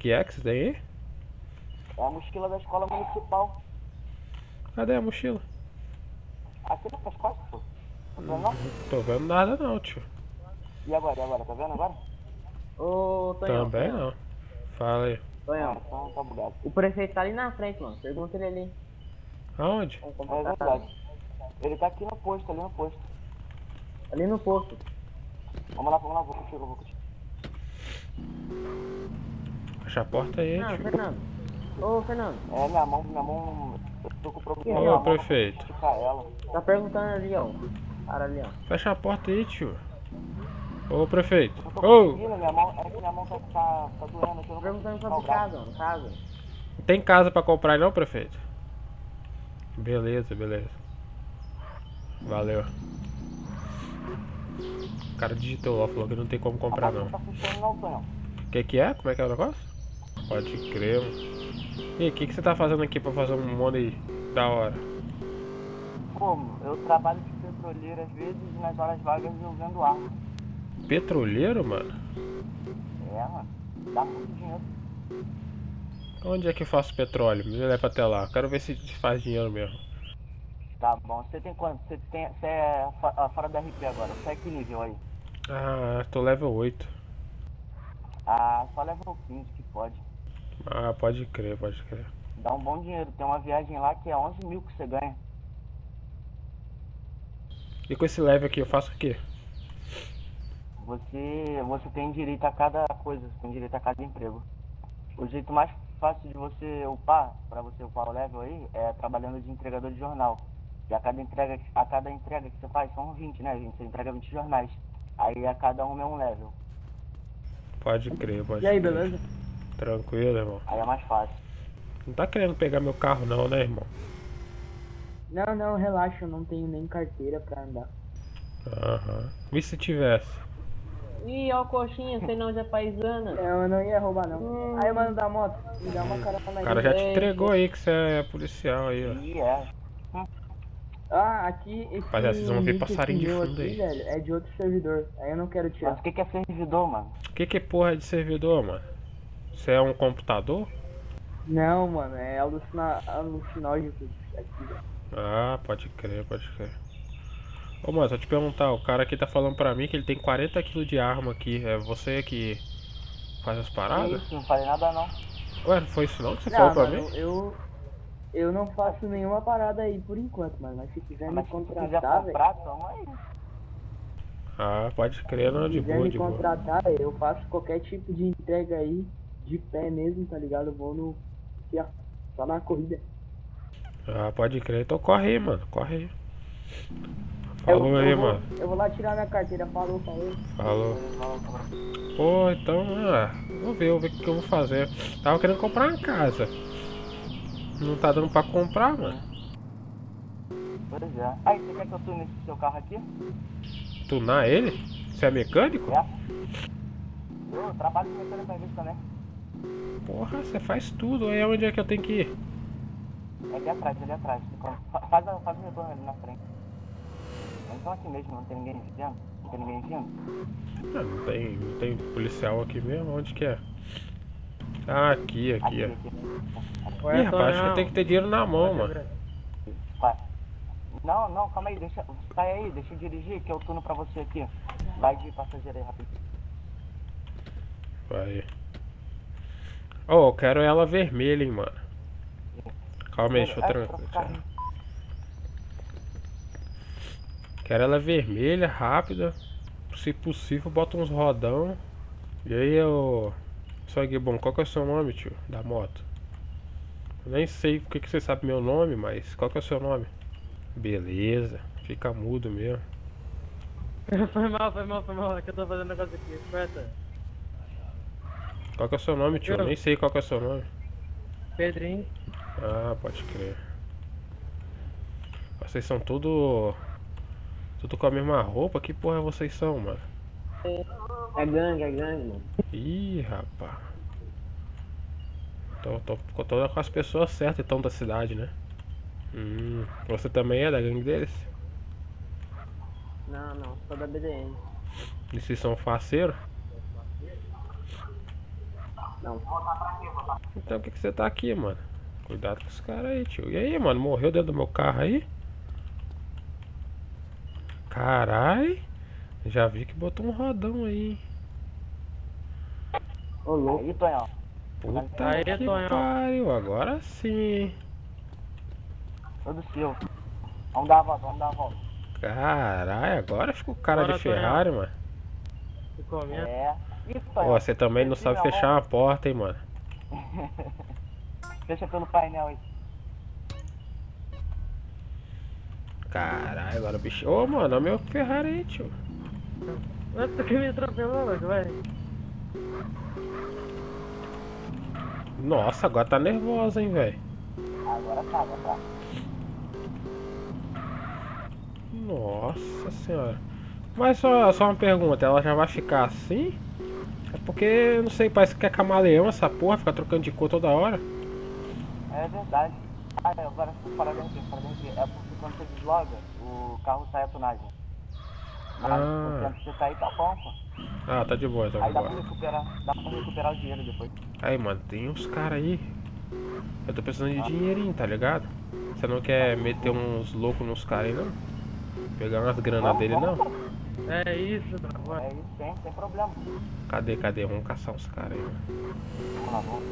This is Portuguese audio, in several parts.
que é que você tem aí? É a mochila da escola municipal. Cadê a mochila? Aqui nas tuas costas, pô. Tá vendo não? Não tô vendo nada não, tio. E agora? E agora? Tá vendo agora? Ô, Tonhão, Também Tonhão, não. Fala aí. Tonhão. Então tá bugado. O prefeito tá ali na frente, mano. Pergunta ele ali. Aonde? Como É tá verdade. Ele tá aqui no posto, ali no posto. ali no posto. Vamos lá, vou contigo, Fecha a porta aí, Não, tio. Fernando. Ô, Fernando. É, minha mão, eu tô com problema Ô, na mão, prefeito. vou esticar ela. Tá perguntando ali, ó. Cara ali, ó. Fecha a porta aí, tio. Ô, prefeito. Eu tô Ô, conseguindo, minha mão, é que minha mão tá doendo aqui, eu Tô não perguntando consigo sobre esticar o braço. casa, mano. Casa. tem casa pra comprar aí não, prefeito? Beleza, beleza. Valeu. O cara digitou lá, falou que não tem como comprar não. Não tá funcionando não, Tonhão. Que é? Como é que é o negócio? Pode crer, mano. E aí, o que você tá fazendo aqui pra fazer um money da hora? Pô, eu trabalho de petroleiro às vezes e nas horas vagas eu vendo arma. Petroleiro, mano? É, mano. Dá muito dinheiro. Onde é que eu faço petróleo? Me leva até lá. Quero ver se faz dinheiro mesmo. Tá bom. Você tem quanto? Você é fora da RP agora. Você é que nível aí? Ah, tô level 8. Ah, só level 15 que pode. Ah, pode crer, pode crer. Dá um bom dinheiro. Tem uma viagem lá que é 11 mil que você ganha. E com esse level aqui eu faço o quê? Você tem direito a cada coisa. Você tem direito a cada emprego. O jeito mais fácil de você upar, pra você upar o level aí, é trabalhando de entregador de jornal. E a cada entrega que você faz são 20, né, gente? Você entrega 20 jornais. Aí a cada um é um level. Pode crer, pode E aí, crer. beleza? Tranquilo, irmão. Aí é mais fácil. Não tá querendo pegar meu carro não, né, irmão? Não, não, relaxa. Eu não tenho nem carteira pra andar. Aham. E se tivesse? Ih, ó, coxinha, sei não, já é paisana. Não, eu não ia roubar não. Aí, mano da moto, me dá uma carona O aí. cara já te entregou aí que você é policial aí, ó. E é. Ah, aqui esse Rapaziada, vocês vão ver nick passarinho de meu fundo aqui, aí. velho, é de outro servidor. Aí eu não quero Mas tirar. o que é servidor, mano? O que porra é de servidor, mano? Você é um computador? Não, mano, é alucinógeno aqui, velho. Ah, pode crer, pode crer. Ô, mano, só te perguntar, o cara aqui tá falando pra mim que ele tem 40 kg de arma aqui. É você que faz as Que paradas? isso, não falei nada não. Ué, não foi isso não que você Não, falou pra mano, mim? eu não faço nenhuma parada aí por enquanto, mano. Mas se quiser me Mas se tu quiser contratar, velho. comprar, toma aí. Ah, pode crer, não, Se de quiser boa, me de boa. contratar, eu faço qualquer tipo de entrega aí, de pé mesmo, tá ligado? Eu vou no. Aqui, ó, só na corrida. Ah, pode crer. Então corre aí, mano, corre aí. Falou aí, mano. Eu vou lá tirar minha carteira, falou. Falou. Pô, então, vou ver o que eu vou fazer. Tava querendo comprar uma casa. Não tá dando pra comprar, mano. Pois é. Aí, você quer que eu tune esse seu carro aqui? Tunar ele? Você é mecânico? É. Eu trabalho com mecânica às vezes também. Porra, você faz tudo. Aí onde é que eu tenho que ir? É ali atrás, ali atrás. Faz o retorno ali na frente. Então aqui mesmo, não tem ninguém vendo? Não tem ninguém vindo? Ah, não tem policial aqui mesmo? Onde que é? Ah, aqui, ó. Aqui. Ih, rapaz, acho que eu tenho que ter dinheiro na mão, mano. Vai. Não, calma aí, sai aí, deixa eu dirigir que eu tuno pra você aqui. Vai de passageiro aí rapidinho. Vai. Oh, eu quero ela vermelha, hein, mano. Calma aí, deixa eu trancar. Quero ela vermelha, rápida. Se possível, bota uns rodão. E aí, eu... Sangue bom, qual que é o seu nome, tio? Da moto? Eu nem sei porque que você sabe meu nome, mas qual que é o seu nome? Beleza, fica mudo mesmo. Foi mal. É que eu tô fazendo negócio aqui. Esperta. Qual que é o seu nome, tio? Eu nem sei qual que é o seu nome. Pedrinho. Ah, pode crer. Vocês são tudo com a mesma roupa? Que porra vocês são, mano? É gangue, mano. Ih, rapaz. Tô com as pessoas certas então da cidade, né? Você também é da gangue deles? Não, sou da BDM. E vocês são faceiros? Não. Então, por que você tá aqui, mano? Cuidado com os caras aí, tio. E aí, mano? Morreu dentro do meu carro aí? Carai. Já vi que botou um rodão aí, hein? Ô, louco. Aí, Tonhão. Puta Aí, que Tonhão. pariu. Agora sim. Todo seu. Vamos dar a volta, vamos dar a volta. Carai, agora ficou cara Bora, de Ferrari, mano. Ficou minha. É. Ih, Pô, Tonhão. você também não sabe fechar uma porta, hein, mano. Fecha pelo painel aí. Caralho, agora o bicho. Ô, mano, olha o meu Ferrari aí, tio. Mas tu que me atropelou, mas vai. Nossa, agora tá nervosa, hein, velho. Agora tá. Nossa senhora. Mas só uma pergunta, ela já vai ficar assim? É porque, não sei, parece que é camaleão essa porra, fica trocando de cor toda hora. É verdade. Ah, agora parada aqui. É porque quando você desloga, o carro sai a tunagem. Mas o tempo que você tá aí tá bom, pô. Ah, tá de boa, tá Aí de dá boa. pra recuperar o dinheiro depois. Aí, mano, tem uns caras aí. Eu tô precisando de dinheirinho, tá ligado? Você não quer meter uns loucos nos caras aí, não? Pegar umas granas dele, não? É isso, mano. É isso, sem problema. Cadê? Vamos caçar uns caras aí, mano. Vamos lá, vamos.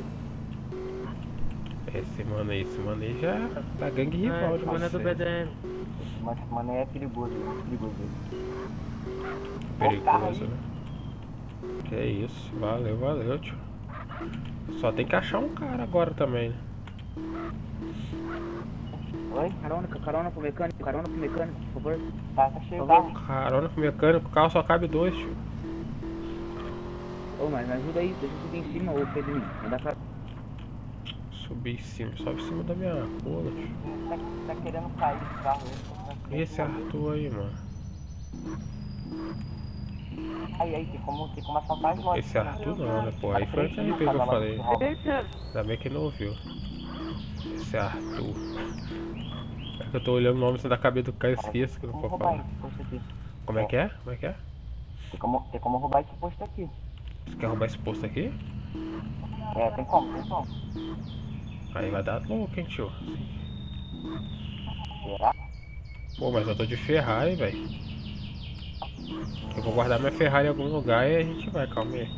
Esse mano aí já é da gangue rival de Mano é do vocês. BDM. Mas esse mano aí é perigoso, muito perigoso. Perigoso, né? Que isso, valeu, tio. Só tem que achar um cara agora também, né? Oi? Carona pro mecânico, por favor. Tá cheio o carro. Carona pro mecânico, o carro só cabe 2, tio. Ô, mas me ajuda aí, deixa eu subir em cima, ô Pedrinho. Não dá pra... Subir em cima, sobe em cima da minha cola, tio. Tá querendo cair do carro aí. E esse Arthur aí, mano? Aí, tem como assaltar as lojas. Esse Arthur não, né, pô? Aí foi o RP que eu falei. Ainda bem que não ouviu. Esse Arthur. É que eu tô olhando o nome assim da cabeça do cara, esqueço que eu não Como posso roubar falar. esse posto aqui? Como é que é? Como é que é? Tem como roubar esse posto aqui. Você quer roubar esse posto aqui? É, tem como. Aí vai dar louco, hein, tio? Será? Pô, mas eu tô de Ferrari, velho. Eu vou guardar minha Ferrari em algum lugar e a gente vai, calma aí.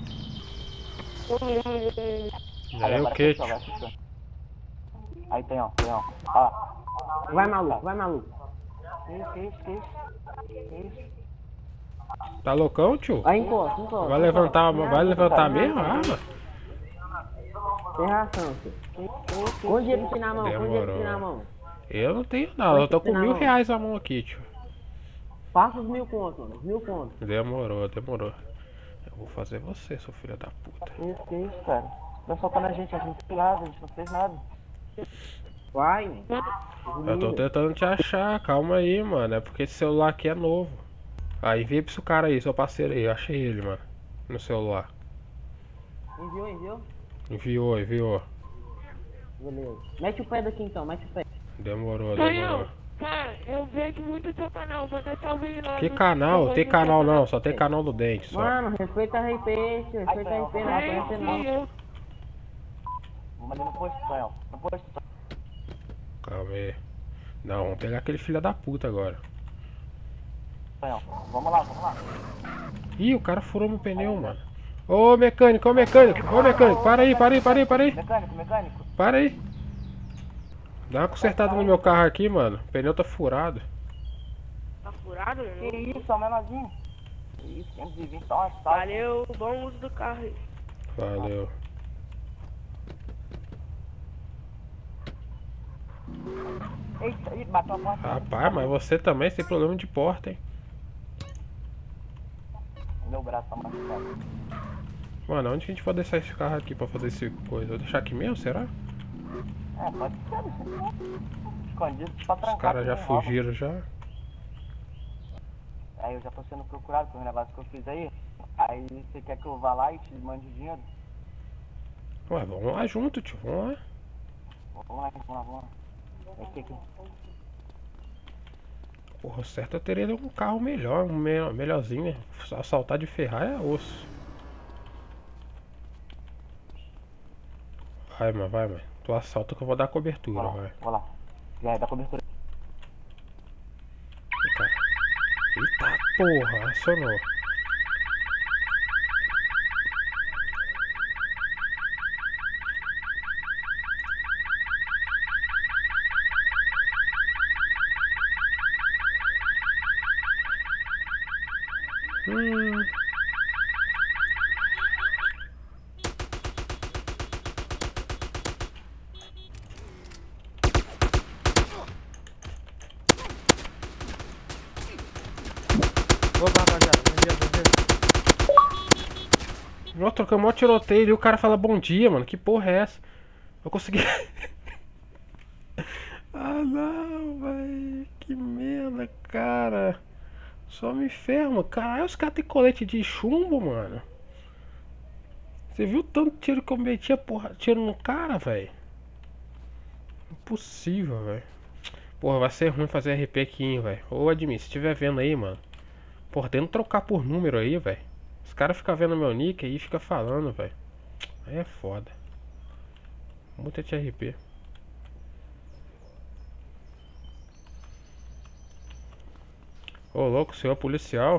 E aí o agora que, fechou, tio? agora fechou. Aí tem, ó. Ó. Vai, maluco. Que isso? Tá loucão, tio? Vai, encosta. Vai levantar mesmo a arma? Tem ração, filho. Com dinheiro aqui na mão, Demorou. Eu não tenho nada, eu tô com R$1.000 na mão aqui, tio. Passa os 1.000 conto, mano. 1.000 conto. Demorou. Eu vou fazer você, seu filho da puta. Que isso, cara? Tá soltando a gente não fez nada, a gente não fez nada. Vai, mano. Eu tô tentando te achar, calma aí, mano. É porque esse celular aqui é novo. Aí envia pra esse cara aí, seu parceiro aí. Eu achei ele, mano. No celular. Enviou? Enviou. Beleza. Mete o pé daqui então, mete o pé. Demorou. Cara, eu vejo muito seu canal, vou deixar o vídeo lá. Que canal? Tem canal não, só tem canal do Dente só. Mano, respeita a RP, tio. Respeita a RP, não vai conhecer não. Vamos ali no posto, Tonhão. No posto. Calma aí. Não, vamos pegar aquele filho da puta agora. Tonhão. Vamos lá. Ih, o cara furou meu pneu, mano. Ô mecânico, para aí. Mecânico. Para aí. Dá uma consertada no meu carro aqui, mano. O pneu tá furado. Tá furado, Que né? isso, é o menorzinho. Que isso, 520, tá uma salva. Valeu, bom uso do carro aí. Valeu. Eita, bateu a porta. Rapaz, mas você também tem problema de porta, hein? Meu braço tá machucado. Mano, onde que a gente pode deixar esse carro aqui pra fazer esse coisa? Vou deixar aqui mesmo, será? É, pode ser, né? Escondido, pra trancar. Os caras já também, rouba. fugiram já. Aí eu já tô sendo procurado pelo negócio que eu fiz aí. Aí você quer que eu vá lá e te mande o dinheiro? Ué, vamos lá junto, tio. Vamos lá. Vamos lá. Aqui. Porra, o certo eu teria um carro melhor, melhorzinho, né? Assaltar de Ferrari é osso. Vai, mano, vai, mano. Tu assalta que eu vou dar cobertura, vai. Vou lá. Já dá cobertura. Eita porra, acionou. Opa, rapaziada, bom dia. Nossa, trocamos mó tiroteio e o cara fala bom dia, mano. Que porra é essa? Eu consegui. Ah não, velho. Que merda, cara. Só me ferma. Caralho, os caras têm colete de chumbo, mano. Você viu o tanto tiro que eu metia, porra, tiro no cara, velho? Impossível, velho. Porra, vai ser ruim fazer RP aqui, velho. Ô, Admin, se estiver vendo aí, mano. Porra, tenta trocar por número aí, velho. Os caras ficam vendo meu nick aí e ficam falando, velho. Aí é foda. Muita TRP. Ô, louco, o senhor é policial?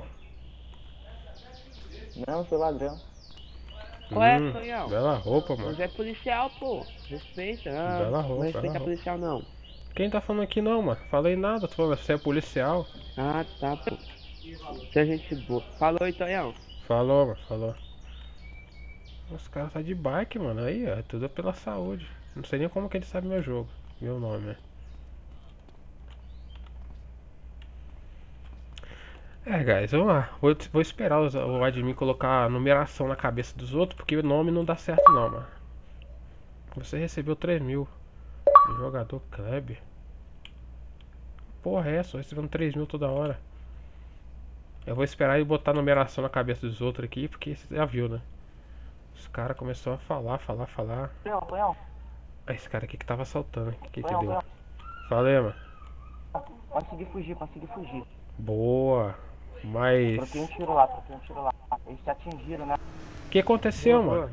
Não, sou ladrão. Qual é, Sonhão? Bela roupa, mano. Você é policial, pô. Respeita. Ah, Bela roupa, não respeita bela roupa. policial, não. Quem tá falando aqui não, mano? Falei nada, tu falou, você é policial. Ah, tá, pô. Você é gente boa. Falou aí, Tonhão. Falou, mano, falou. Os caras tá de bike, mano. Aí, ó, é tudo pela saúde. Não sei nem como que ele sabe meu jogo. Meu nome, né? É, guys, vamos lá. Vou esperar o admin colocar a numeração na cabeça dos outros, porque o nome não dá certo não, mano. Você recebeu 3.000. Jogador Kleber. Porra é essa? Tô recebendo 3.000 toda hora. Eu vou esperar ele botar a numeração na cabeça dos outros aqui, porque você já viu, né? Os caras começaram a falar. Tonhão. Ah, esse cara aqui que tava assaltando. O que Tonhão, deu? Tonhão. Falei, mano. Consegui fugir. Boa. Mas... Troquei um tiro lá. Eles te atingiram, né? O que aconteceu, mano?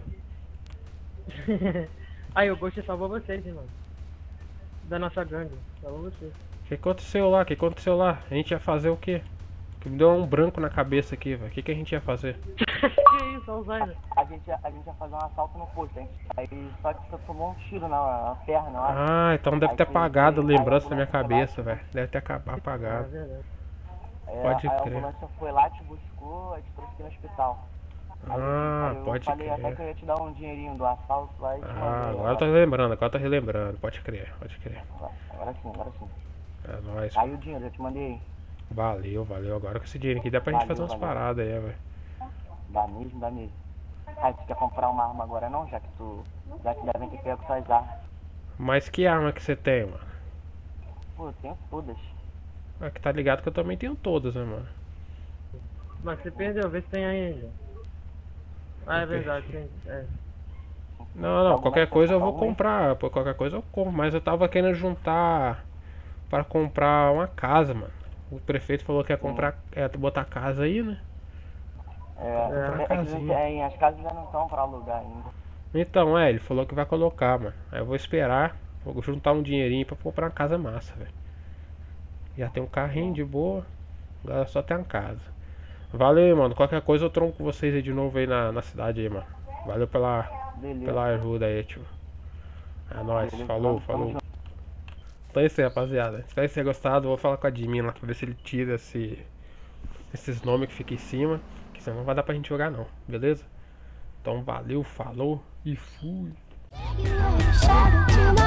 Aí, o Ghost salvou vocês, irmão. Da nossa gangue. Salvou vocês. O que aconteceu lá? A gente ia fazer o quê? Que me deu um branco na cabeça aqui, velho. O que a gente ia fazer? Que isso, Alzheimer? A gente ia fazer um assalto no posto, hein? Aí só que você tomou um tiro na perna, ó. Ah, então deve ter Aí apagado a aí lembrança a na minha ambulância cabeça, velho. Deve ter É apagado. verdade. Pode Aí a crer. ambulância foi lá, te buscou, aí te trouxe aqui no hospital. Ah, eu pode falei até crer. que eu ia te dar um dinheirinho do assalto lá e te Ah, mandei, agora eu tô relembrando. Pode crer. Agora sim. É nóis. Aí o dinheiro, eu te mandei aí. Valeu. Agora com esse dinheiro aqui dá pra gente fazer umas Valeu. paradas aí, velho. Dá mesmo. Aí tu quer comprar uma arma agora não, já que devem ter pego suas armas. Mas que arma que você tem, mano? Pô, eu tenho todas. É que tá ligado que eu também tenho todas, né, mano? Mas você perdeu, vê se tem ainda. Ah, é verdade, tem. É. Não, qualquer coisa eu vou comprar. Pô, qualquer coisa eu compro. Mas eu tava querendo juntar pra comprar uma casa, mano. O prefeito falou que ia comprar, botar casa aí, né? As casas já não estão pra alugar ainda. Então, ele falou que vai colocar, mano. Aí eu vou esperar, vou juntar um dinheirinho pra comprar uma casa massa, velho. Já tem um carrinho de boa, agora só tem uma casa. Valeu, mano. Qualquer coisa eu tronco com vocês aí de novo aí na cidade aí, mano. Valeu pela ajuda aí, tio. É nóis, Beleza, falou. tamo junto. Então é isso aí, rapaziada. Espero que vocês tenham gostado. Vou falar com a admin lá pra ver se ele tira esses nomes que ficam em cima. Que senão não vai dar pra gente jogar não, beleza? Então valeu, falou e fui. You shadow to my